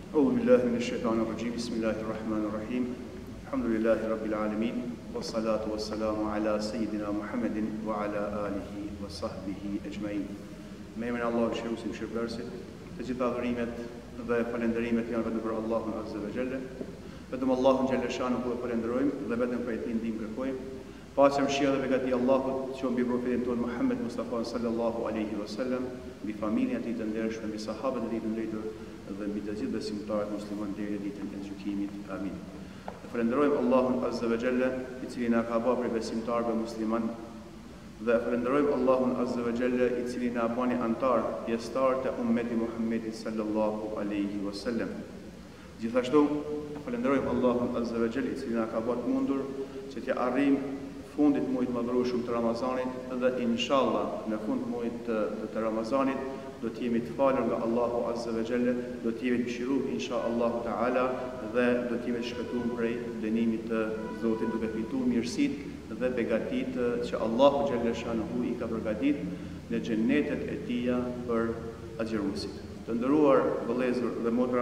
أعوذ بالله من الشيطان الرجيم بسم الله الرحمن الرحيم الحمد لله رب العالمين والصلاة والسلام على سيدنا محمد وعلى آله وصحبه أجمعين. Me emrin e Allahut shëruesit mëshirëbërësit, të gjitha adhurimet dhe falenderimet janë vetëm për Allahun Azza wa Jalla. Vetëm Allahun Xhella Shanuhu e falenderojmë dhe vetëm prej tij ndihmë kërkojmë. Paqja, mëshira dhe begati Allahut që mbi profetin tonë Muhammed Mustafa sallallahu alaihi wasallam, mbi familjen e tij të ndershme, mbi sahabët e tij të nderuar dhe mbi të gjithë besimtarët muslimanë deri në ditën e gjykimit. Amin. Ne falenderojmë Allahun Azza wa Jalla, i cili na ka bërë besimtarë musliman, dhe falenderojmë Allahun Azza wa Jalla, i cili na bani antar, pjesëtar të ummeti Muhammedit sallallahu alaihi wasallam. Gjithashtu falenderojmë Allahun Azza wa Jalla, i cili na ka bërë mundur që të arrijmë fundit muajit madhërueshëm të Ramazanit dhe inshallah në fund muajit të Ramazanit do të jemi të falur nga Allahu Azza wa Jalla, do të jemi të mëshiruar inshallah taala dhe do të jemi të shpëtuar prej dënimit të Zotit, duke fituar mirësitë dhe begatitë që Allahu Xhella Shanuhu i ka përgatitur në xhennetet e tij për agjëruesit. Të nderuar vëllezër dhe motra,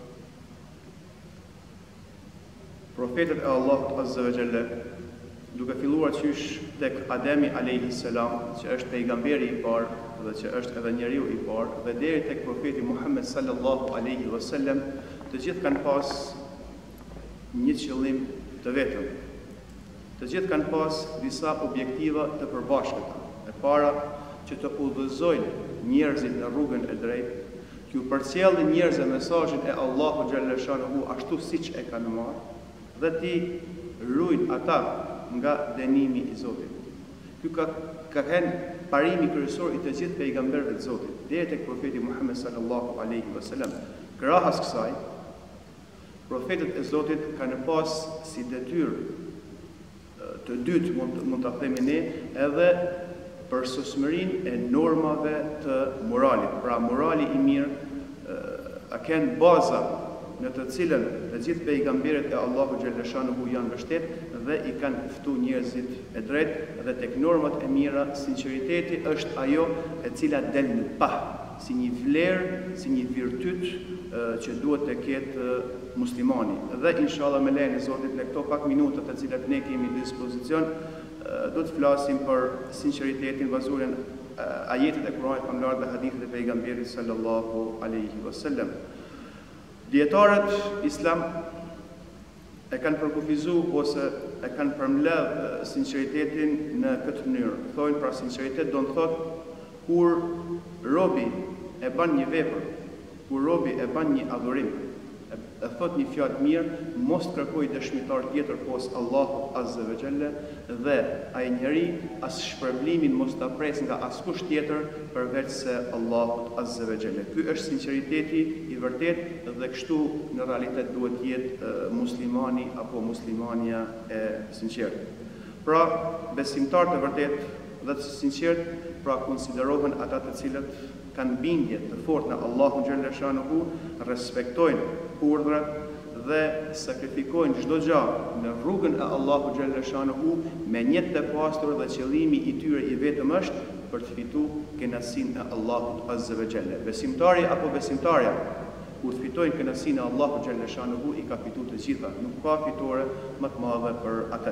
profetët e Allahut Azza wa Jalla, duke filluar qysh tek Ademi alayhi salam, që është pejgamberi i parë dhe që është edhe njeriu i parë, dhe deri tek profeti Muhammed sallallahu alaihi wasallam, të gjithë kanë pas një qëllim të vetëm. Të gjithë kanë pas disa objektiva të përbashkëta. E para, që të udhëzojnë njerëzit në rrugën e drejtë, që u përcjellin njerëzve mesazhin e Allahu xhalla shanuhu ashtu siç e kanë marrë, dhe ti ruajnë ata nga dënimi i Zotit. Ky ka qenë parimi kryesor i të gjithë pejgamberëve të Zotit, deri tek profeti Muhammed sallallahu alaihi wasallam. Krahas kësaj, profetët e Zotit kanë pas si detyrë të dytë, mund ta themi ne, edhe përsosmërinë e normave të moralit. Pra morali i mirë ka qenë baza në të cilën të gjithë pejgamberët e Allahu Xhella Shanuhu janë mbështetur dhe i kanë ftuar njerëzit e drejtë, dhe tek normat e mira sinqeriteti është ajo e cila del në pa, si një vlerë, si një virtyt që duhet të ketë muslimani. Dhe inshallah me lejen e Zotit në këto pak minuta të cilat ne kemi në dispozicion, do të flasim për sinqeritetin bazuar në ajetet e Kuranit famlar dhe hadithet e pejgamberit sallallahu alaihi wasallam. Dietarët islam e kanë përkufizuar ose e kanë përmbledh sinqeritetin në këtë mënyrë. Thonë pra sinqeritet do të thotë kur robi e bën një vepër, kur robi e bën një adhurim, e thot një fjalë mirë, mos kërkoj dëshmitar tjetër posa Allahu Azza wa Jalla, dhe ai njeri as shpërblimin mos ta pres nga askush tjetër përveç se Allahut Azza wa Jalla. Ky është sinqeriteti i vërtet, dhe kështu në realitet duhet jetë muslimani apo muslimania e sinqertë. Pra, besimtar të vërtet dhe të sinqert, pra konsiderohen ata të cilët kanë bindje të fortë në Allahun Xhella Shanuhu, respektojnë urdhrat dhe sakrifikojnë çdo gjë në rrugën e Allahut Xhella Shanuhu me një të pastër, dhe qëllimi i tyre i vetëm është për të fituar kënaqësinë e Allahut Azza wa Jalla. Besimtari apo besimtarja kur të fitojnë kënaqësinë e Allahut Xhella Shanuhu i ka fituar të gjitha, nuk ka fitore më të madhe për atë.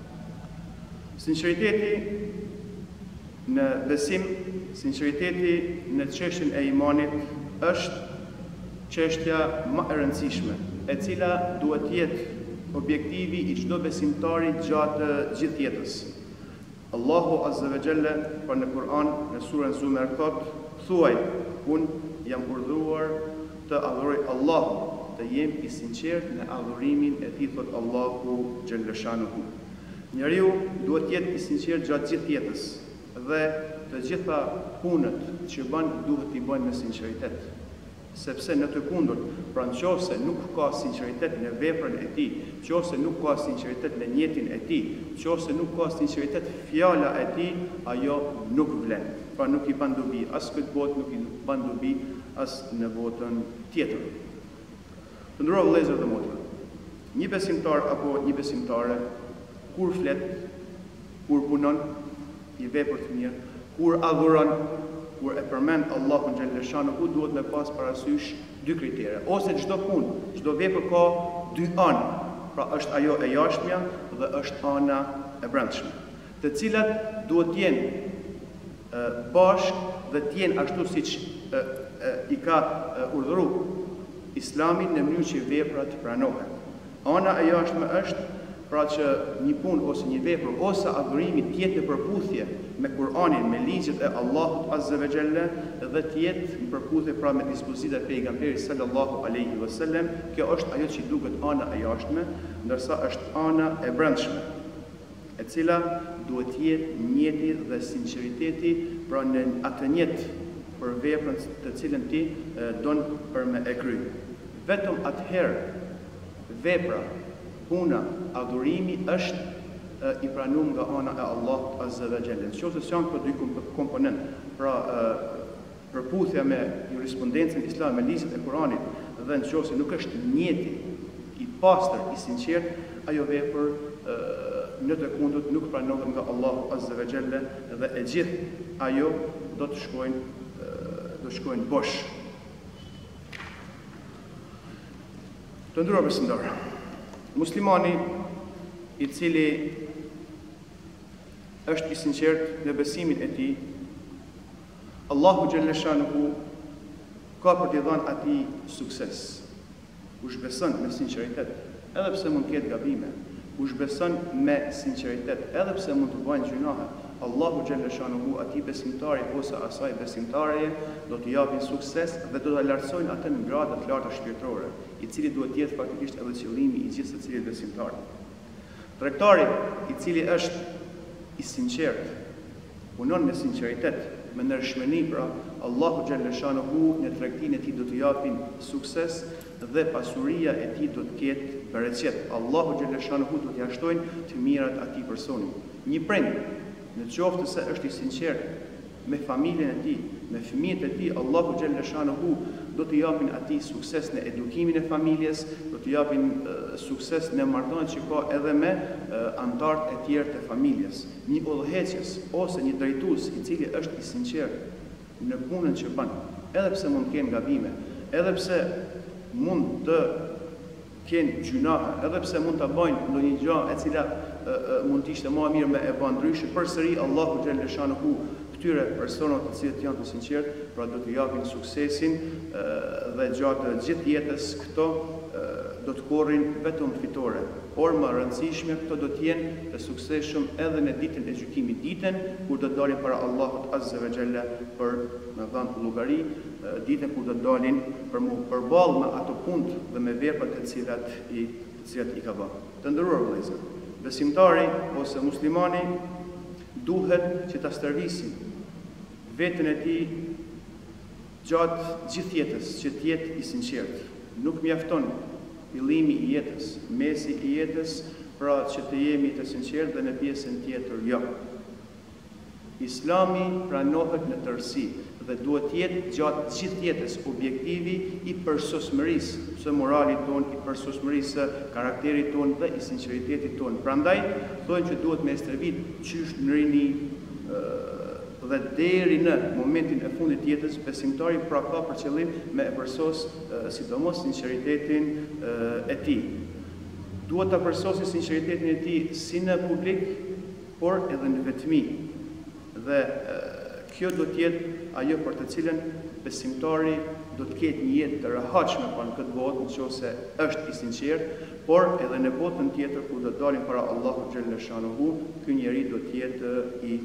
Sinqeriteti në besim, sinqeriteti në çështjen e imanit është çështja më e rëndësishme, e cila duhet jetë objektivi i çdo besimtari gjatë gjithë jetës. Allahu Azza wa Jalla për në Kur'an, në surën Zumar thotë: thuaj, unë jam urdhëruar të adhuroj Allahun, të jem i sinqert në adhurimin e tij, thot Allahu Xhella Shanuhu. Njeriu duhet jetë i sinqert gjatë gjithë jetës, dhe të gjitha punët që bën duhet t'i bëjnë me sinqeritet. Sepse në të kundërt, pra nëse nuk ka sinqeritet në veprën e tij, nëse nuk ka sinqeritet në jetën e tij, nëse nuk ka sinqeritet fjala e tij, ajo nuk vlen. Pra nuk i bën dobi as këtë botë, nuk i bën dobi as në botën tjetër. Të nderuar vëllezër dhe motra, një besimtar apo një besimtare kur flet, kur punon, i vepër të mirë, kur adhuron, kur e përmend Allahun xhallahu shanuhu duhet me pas parasysh dy kritere. Ose çdo punë, çdo vepër ka dy anë. Pra është ajo e jashtmja dhe është ana e brendshme, të cilat duhet të jenë bashkë dhe të jenë ashtu siç i ka urdhëruar Islami në mënyrë që veprat pranohen. Ana e jashtme është pra që një punë ose një vepër ose adhurimi të jetë në përputhje me Kur'anin, me ligjet e Allahut Azza wa Jalla dhe të jetë në përputhje pra me dispozitat e pejgamberit sallallahu alaihi wasallam. Kjo është ajo që duket ana e jashtme, ndërsa është ana e brendshme, e cila duhet të jetë njeti dhe sinqeriteti pra në atë njet për veprën të cilën ti don për me e kryer. Vetëm atëherë vepra, puna, adhurimi është i pranuar nga ana e Allahut Azza wa Jalla. Nëse janë këto dy komponentë, pra përputhja me jurisprudencën islame, me ligjet e Kuranit, dhe nëse nuk është njeti i pastër, i sinqert, ajo vepër në të kundërt nuk pranohet nga Allahu Azza wa Jalla dhe e gjithë ajo do të shkojnë bosh. Të nderuar besimtarë, muslimani i cili është i sinqert në besimin e tij, Allahu xhallahu shanuhu ka për t'i dhënë atij sukses. Kush beson me sinqeritet, edhe pse mund të ketë gabime, kush beson me sinqeritet, edhe pse mund të bëjnë gjunahe, Allahu xhallahu shanuhu atij besimtari ose asaj besimtareje do t'i japin sukses dhe do ta lartësojnë atë në grada të larta shpirtërore, i cili duhet të jetë faktikisht edhe qëllimi i gjithë secilit besimtar. Tregtari i cili është i sinqert, punon me sinqeritet, me ndershmëri, pra Allahu xhallahu shanuhu në tregtinë e tij do t'i japin sukses dhe pasuria e tij do të ketë bereqet. Allahu xhallahu shanuhu do t'i jashtojnë të mirat atij personi. Një prind, në qoftë se është i sinqert me familjen e tij, me fëmijët e tij, Allahu xhallahu shanuhu do t'i japin atij sukses në edukimin e familjes, do t'i japin sukses në marrëdhënien që ka edhe me anëtarët e tjerë të familjes. Një udhëheqës ose një drejtues i cili është i sinqert në punën që bën, edhe pse mund të kenë gabime, edhe pse mund të kenë gjunahe, edhe pse mund ta bëjnë ndonjë gjë e cila mund të ishte më mirë me e bën ndryshe, përsëri Allahu xhallahu shanuhu këtyre personave të cilët janë të sinqertë, pra do të japin suksesin dhe gjatë gjithë jetës këto do të korrin vetëm fitore. Por më rëndësishme këto do të jenë të suksesshëm edhe në ditën e gjykimit, ditën kur do të dalin para Allahut Azza wa Jalla për me dhënë llogari, ditën kur do të dalin për mu përballë me ato punë dhe me veprat të cilat i ka bërë. Të nderuar vëllezër, besimtari ose muslimani duhet që ta stërvisi veten e tij gjatë gjithë jetës që të jetë i sinqert. Nuk mjafton fillimi i jetës, mesi i jetës, pra që të jemi të sinqert dhe në pjesën tjetër jo. Islami pranohet në tërësi dhe duhet të jetë gjatë gjithë jetës objektivi i përsosmërisë së moralit ton, i përsosmërisë së karakterit ton dhe i sinqeritetit ton. Prandaj thonë që duhet me stërvit qysh në rini dhe deri në momentin e fundit të jetës, besimtari pra ka për qëllim me e përsos sidomos sinqeritetin e tij. Duhet ta përsosë sinqeritetin e tij si në publik, por edhe në vetmi. Dhe kjo do të jetë ajo për të cilën besimtari do të ketë një jetë të rehatshme pa në këtë botë, nëse është i sinqert, por edhe në botën tjetër kur do të dalim para Allahu xhallahu shanuhu, ky njeri do të jetë i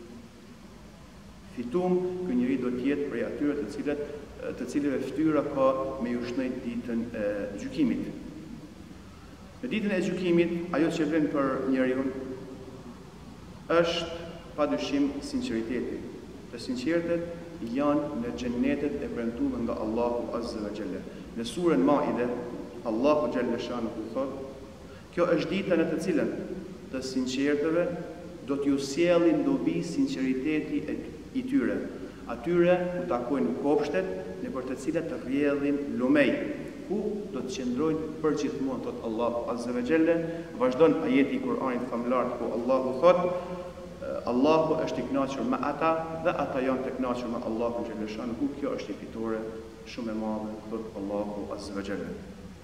fitum, ky njeri do të jetë prej atyre të cilëve fytyra ka me ju shnejt ditën e gjykimit. Në ditën e gjykimit, ajo që vlen për njeriu është padyshim sinqeriteti. Të sinqertet janë në xhennetet e premtuara nga Allahu Azza wa Jalla. Në surën Maide, Allahu xhallahu shanuhu thotë: "Kjo është dita në të cilën të sinqertëve do t'ju sjellin dobi sinqeriteti i tyre. Atyre u takojnë kopshtet në për të cilat të rrjedhin lumej, ku do të qëndrojnë përgjithmonë, thot Allahu Azza wa Jalla." Vazhdon ajeti i Kuranit famlar ku Allahu thot: Allahu është I kënaqur me ata dhe ata janë të kënaqur me Allahun xhalla shanuhu. Kjo është një fitore shumë e madhe, thot Allahu azza wa jalla.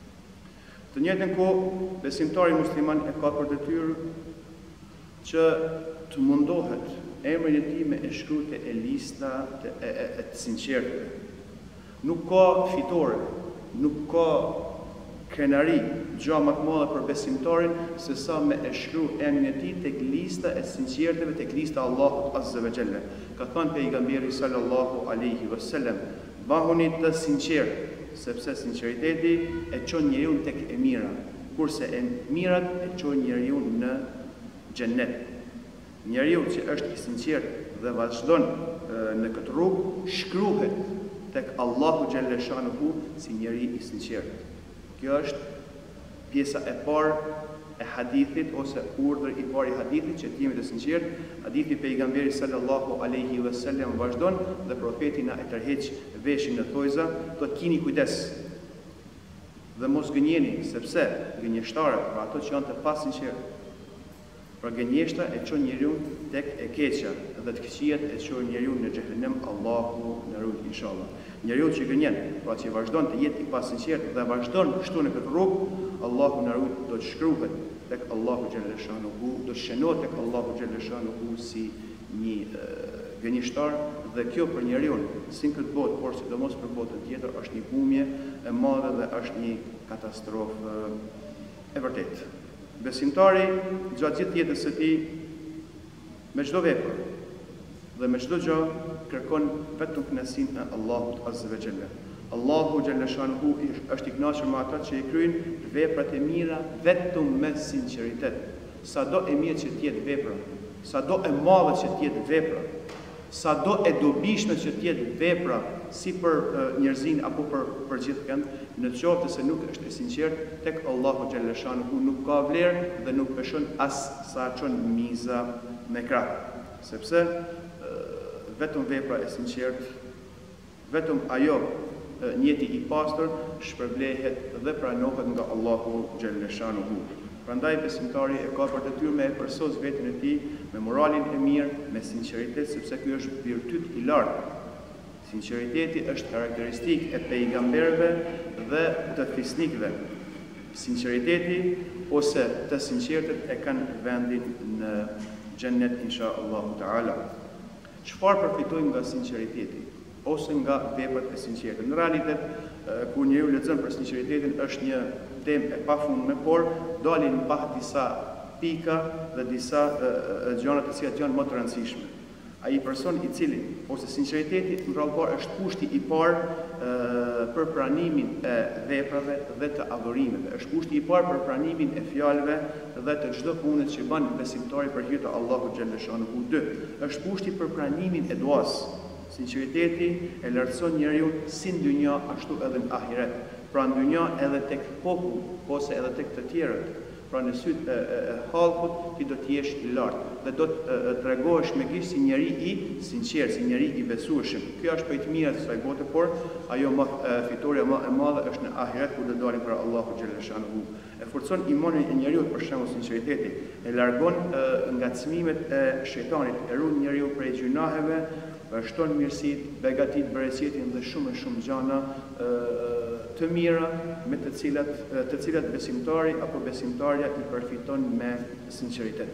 Të njëjtën kohë, besimtari musliman e ka për detyrë që të mundohet emrin e tij me e shkruajtë e lista të sinqertëve. Nuk ka fitore, nuk ka krenari, gjë më të madhe për besimtarin se sa me e shkruaj emrin e tij tek lista e sinqertëve, tek lista e Allahut azza wa jalla. Ka thënë pejgamberi sallallahu alaihi wasallam, "Bahuni të sinqert, sepse sinqeriteti e çon njeriu tek e mira, kurse e mirat e çon njeriu në xhennet." Njeriu që është I sinqert dhe vazhdon në këtë rrugë, shkruhet tek Allahu xhalla shanuhu si njeri I sinqert. Kjo është pjesa e parë e hadithit ose urdhri I parë I hadithit që të jemi të sinqert. Hadithi pejgamberit sallallahu alaihi wasallam vazhdon dhe profeti na e tërheq veshin në thojza, thotë kini kujdes dhe mos gënjeni, sepse gënjeshtarët, pra ato që janë të pasinqertë, pra gënjeshtra e çon njeriu tek e keqja dhe të këqijat e çon njeriu në xhehenem. Allahu na ruaj inshallah. Njeriu që gënjen, pra që vazhdon të jetë I pasinqert dhe vazhdon kështu në këtë rrugë, Allahu na ruaj, do të shkruhet tek Allahu xhalla shanuhu, do të shënohet tek Allahu xhalla shanuhu si një gënjeshtar, dhe kjo për njeriu si në këtë botë, por sidomos për botën tjetër, është një humje e madhe dhe është një katastrofë e vërtetë. Besimtari gjatë gjithë jetës së tij me çdo vepër dhe me çdo gjë kërkon vetëm kënaqësinë e Allahut azza wa jalla. Allahu xhalla shanuhu është I kënaqur me ata që I kryejnë veprat e mira vetëm me sinqeritet. Sado e mirë që të jetë vepra, sado e madhe që të jetë vepra, sado e dobishme që të jetë vepra, si për njerëzin apo për gjithëkënd, në qoftë se nuk është e sinqert tek Allahu xhalla shanuhu, nuk ka vlerë dhe nuk peshon as sa çon miza me krah. Sepse vetëm vepra e sinqert, vetëm ajo njeti I pastër shpërblehet dhe pranohet nga Allahu xhalla shanuhu. Prandaj besimtari e ka për detyrë me përsos veten e tij me moralin e mirë, me sinqeritet, sepse ky është virtyt I lartë. Sinqeriteti është karakteristikë e pejgamberëve dhe të fisnikëve. Sinqeriteti ose të sinqertët e kanë vendin në xhennet inshallah taala. Çfarë përfitojmë nga sinqeriteti ose nga veprat e sinqerta? Në realitet, kur njeriu lexon për sinqeritetin, është një temë e pafundme, por dalin pa disa pika dhe disa gjëra të cilat janë më të rëndësishme. Ai person I cili ose sinqeriteti në rrallëpar është kushti I parë për pranimin e veprave dhe të adhurimeve. Është kushti I parë për pranimin e fjalëve dhe të çdo pune që bën besimtari për hir të Allahut xhalla shanuhu. 2. Është kushti për pranimin e duas. Sinqeriteti e lartëson njeriu si në dynja ashtu edhe në ahiret. Pra në dynja edhe tek popull ose edhe tek të tjerët. Pra në sytë e halkut ti do të jesh I lartë dhe do të tregohesh me kish si njeri I sinqert, si njeri I besueshëm. Kjo është për të mirat të kësaj bote, por ajo fitoria më e madhe është në ahiret kur do dalim para Allahu xhalla shanuhu. E forcon imanin e njeriu për shembull sinqeriteti, e largon ngacmimet e shejtanit, e ruan njeriu prej gjunaheve, shton mirësitë, begatitë, bereqetin dhe shumë gjana të mira me të cilat besimtari apo besimtarja I përfiton me sinqeritet.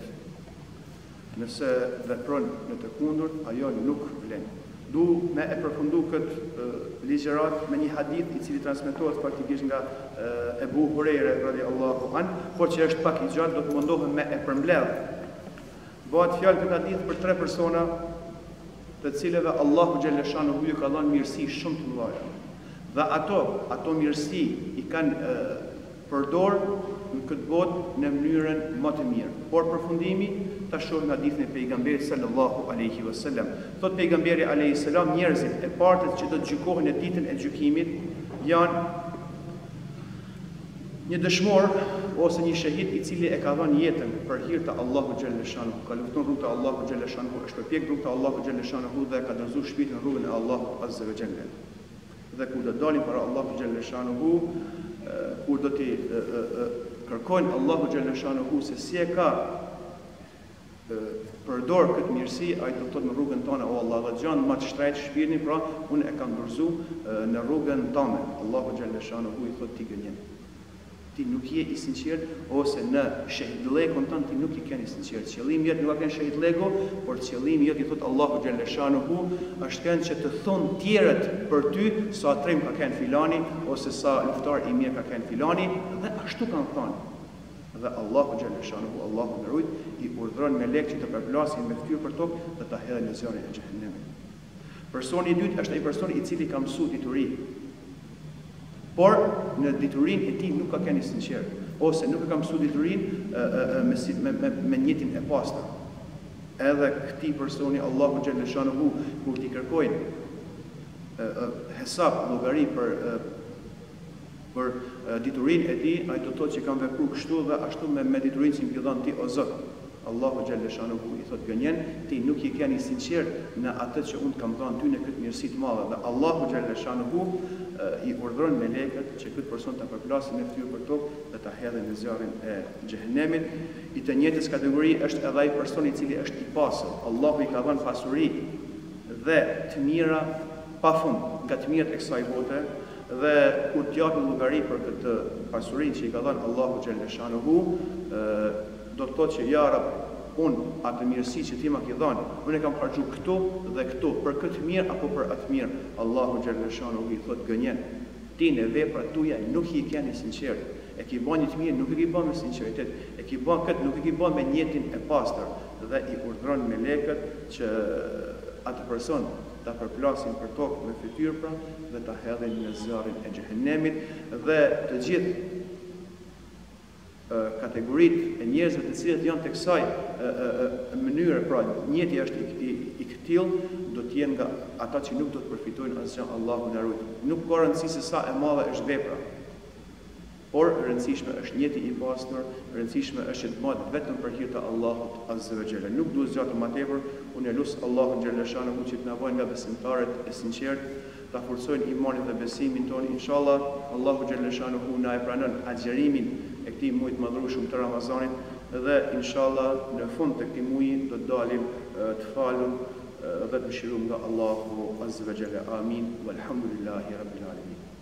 Nëse vepron në të kundërt, ajo nuk vlen. Du me e përfundu këtë ligjërat me një hadith I cili transmetohet faktikisht nga Ebu Hurajre radhiyallahu an, por që është pak I gjatë, do të mundohem me e përmbledh. Bëhet fjalë këtë hadith për 3 persona të cilëve Allahu xhalla shanuhu ju ka dhënë mirësi shumë të mëdha. Dhe ato mirësi I kanë përdor në këtë botë në mënyrën më të mirë. Por përfundimi ta shohim në hadithin e pejgamberit sallallahu alaihi wasallam. Thot pejgamberi alaihi salam, njerëzit e partë që do të gjykohen në ditën e gjykimit janë një dëshmor ose një shahid I cili e ka dhënë jetën për hir të Allahu xhalla shanuhu, ka luftuar rrugën e Allahu xhalla shanuhu, është përpjek rrugën e Allahu xhalla shanuhu dhe ka dorëzuar shpirtin në rrugën e Allahut azza wa jalla. Dhe kur do dalim para Allahu xhalla shanuhu, kur do të kërkojnë Allahu xhalla shanuhu se si e ka përdor këtë mirësi, ai do të thotë në rrugën tonë, o Allah, dhe gjanë më të shtrejtë shpirtin, pra unë e kam dorëzu në rrugën tonë. Allahu xhalla shanuhu i thotë ti gënjen. Ti nuk je i sinqert, ose në shahidlekun tënd ti nuk i ke i sinqert. Qëllimi jot nuk ka qenë shahidleku, por qëllimi jot i thotë Allahu xhalla shanuhu është kënd që të thonë tjerët për ty sa trem ka qenë filani ose sa luftar i mirë ka qenë filani, dhe ashtu kanë thënë. Dhe Allahu xhalla shanuhu, Allahu më rujt, i urdhëron melek që të përplasin me fytyrë për tokë dhe ta hedhin në zjarrin e xhehenemit. Personi i dytë është ai personi i cili ka mësuar dituri, por në diturinë e tij nuk ka qenë i sinqert, ose nuk e ka mësuar diturinë me njetin e pastër. Edhe këtij personi Allahu xhalla shanuhu kur t'i kërkojnë hesab llogari për diturinë e tij, ai do të thotë që kanë vepruar kështu dhe ashtu me diturinë që më dhon ti o Zot. Allahu xhalla shanuhu i thotë gënjen, ti nuk i ke i sinqert në atë që unë kam dhënë ty në këtë mirësi të madhe. Dhe Allahu xhalla shanuhu i urdhëron melekët që këtë person ta përplasin me fytyrë për tokë dhe ta hedhin në zjarrin e xhehenemit. I të njëjtës kategori është edhe ai person i cili është i pasur. Allahu i ka dhënë pasuri dhe të mira pafund nga të mirët e kësaj bote, dhe kur t'japi llogari për këtë pasurinë që i ka dhënë Allahu xhalla shanuhu, do të thotë që ja Rab, unë atë mirësi që ti ma ki dhënë, unë e kam harxhu këtu dhe këtu, për këtë mirë apo për atë mirë. Allahu xhalla shanuhu i thotë gënjen, ti në veprat tuaja nuk i ke i sinqert. E ki bën një të mirë, nuk e ki bën me sinqeritet, e ki bën këtë, nuk e ki bën me njetin e pastër, dhe i urdhëron melekët që atë person ta përplasin për tokë me fytyrë pra dhe ta hedhin në zjarrin e xhehenemit. Dhe të gjithë kategoritë e njerëzve të cilët janë tek kësaj mënyre, pra njeti është i këtill, do të jenë nga ata që nuk do të përfitojnë asgjë. Allahu na ruaj. Nuk ka rëndësi se sa e madhe është vepra, por rëndësishme është njeti i pastër, rëndësishme është që të bëhet vetëm për hir të Allahut azza wa jalla. Nuk duhet zgjatë më tepër. Unë lut Allahun xhalla shanuhu që të na bëjë nga besimtarët e sinqertë, ta forcojnë imanin dhe besimin tonë. Inshallah, Allahu xhalla shanuhu na e pranon agjërimin e këtij muaji të madhrueshëm të Ramazanit, dhe inshallah në fund të këtij muaji do të dalim të falur dhe të mëshiruar nga Allahu azza wa jalla. Amin. Walhamdulillahi rabbil alamin.